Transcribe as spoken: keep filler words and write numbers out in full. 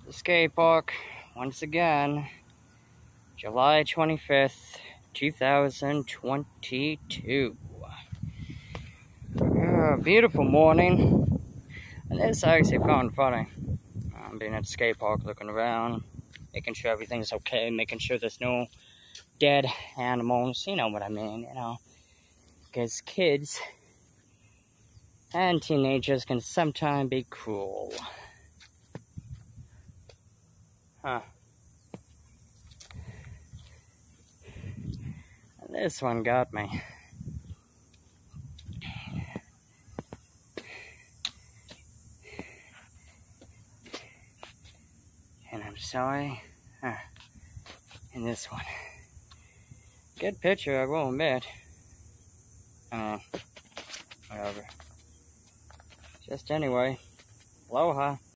the skate park once again, July twenty-fifth, two thousand twenty-two. Uh, beautiful morning, and this I actually found funny. I'm being at the skate park looking around, making sure everything's okay, making sure there's no dead animals, you know what I mean, you know, because kids and teenagers can sometimes be cruel. Huh. And this one got me. And I'm sorry. Huh. And this one. Good picture, I will admit. Uh, whatever. Just anyway. Aloha.